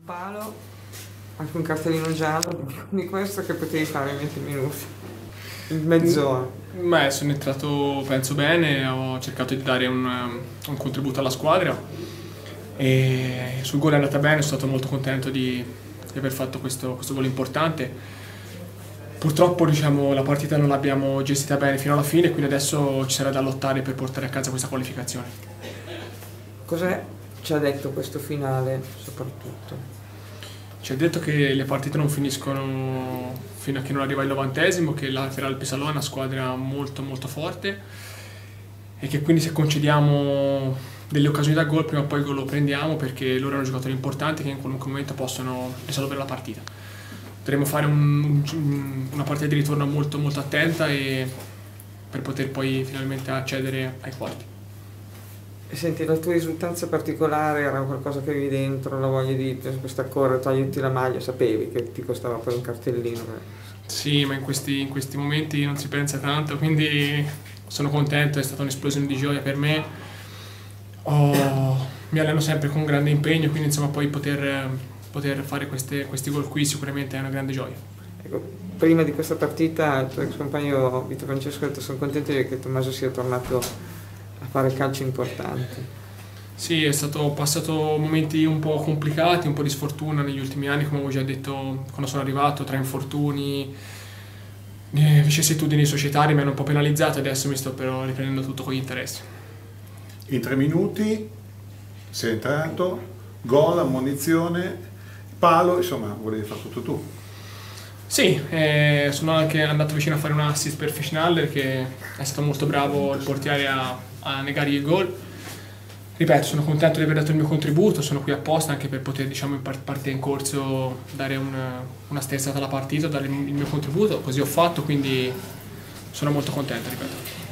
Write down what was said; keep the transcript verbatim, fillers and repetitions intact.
palo, anche un cartellino giallo, di questo che potevi fare in venti minuti, in mezz'ora. Beh, sono entrato, penso bene, ho cercato di dare un, un contributo alla squadra e sul gol è andata bene, sono stato molto contento di, di aver fatto questo, questo gol importante. Purtroppo diciamo, la partita non l'abbiamo gestita bene fino alla fine, quindi adesso ci sarà da lottare per portare a casa questa qualificazione. Cos'è ci ha detto questo finale soprattutto? Ci ha detto che le partite non finiscono fino a che non arriva il novantesimo, che la Lateral Pesaro è una squadra molto molto forte e che quindi se concediamo delle occasioni da gol prima o poi il gol lo prendiamo, perché loro hanno giocatori importanti che in qualunque momento possono risolvere la partita. Dovremo fare un, un, una partita di ritorno molto molto attenta e per poter poi finalmente accedere ai quarti. E senti, la tua risultanza particolare era qualcosa che avevi dentro, la voglia di questa correre, toglierti la maglia, sapevi che ti costava poi un cartellino? Sì, ma in questi, in questi momenti non si pensa tanto, quindi sono contento, è stata un'esplosione di gioia per me. Oh, mi alleno sempre con grande impegno, quindi insomma poi poter, poter fare queste, questi gol qui sicuramente è una grande gioia. Ecco, prima di questa partita il tuo ex compagno Vito Francesco ha detto: sono contento che Tommaso sia tornato a fare calcio importante. Sì, è stato passato momenti un po' complicati, un po' di sfortuna negli ultimi anni, come ho già detto quando sono arrivato, tra infortuni, eh, vicissitudini societarie mi hanno un po' penalizzato, adesso mi sto però riprendendo tutto con gli interessi. In tre minuti sei entrato, gol, ammonizione, palo, insomma volevi fare tutto tu. Sì, eh, sono anche andato vicino a fare un assist per Fischnaller, che è stato molto bravo il portiere a, a negare il gol. Ripeto, sono contento di aver dato il mio contributo, sono qui apposta anche per poter, diciamo, in parte in corso dare un, una sterzata alla partita, dare il mio contributo, così ho fatto, quindi sono molto contento, ripeto.